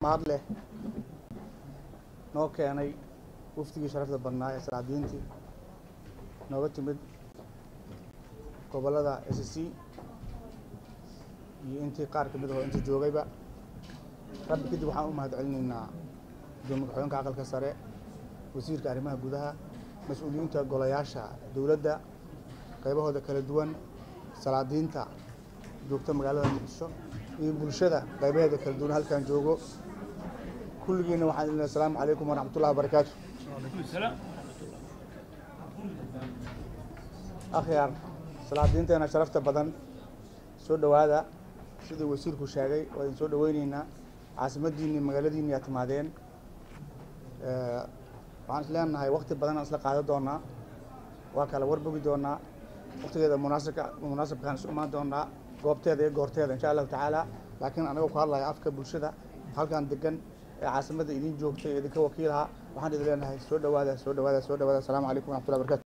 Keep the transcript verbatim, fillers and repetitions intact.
mahad leh noo keenay waftigii sharafta badnaa ee salaadiintii nooga timid gobolada S C iyo intii qaar ka mid ah oo inta joogayba rabbi kadib waxaan u mahad celinaynaa gudoomiye ku-xigeenka aqalka sare wasiirka arrimaha gudaha mas'uuliyiinta golayaasha dawladda qaybahooda kala duwan salaadiinta joogta magaalada Muqdisho iyo bulshada qaybaheeda kala duwan halkan joogo kulligiina waxaan idin assalaamu calaykum waraxmatullaahi wabarakaatuh akhyaar salaadiinteena sharafta badan soo dhawaada sida wasiirku sheegay waa idin soo dhaweynaynaa caasimaddiinii magaaladiinii aad timaadeen waxaan is leenahay waqti badan aan isla qaadan doonaa waa kala warbogi doonaa waqtigeeda munaasabka munaasabkaan isu imaan doonaa goobteeda iyo goorteeda insha allahu tacaala laakiin anaga ku hadlaya afka bulshada halkan degan ee caasimadda idin joogtay ee idinka wakiilaha waxaan idin leenahay soo dhawaada soo dhawaada soo dhawaada assalaamu calaykum waraxmatullahi wabarakatuh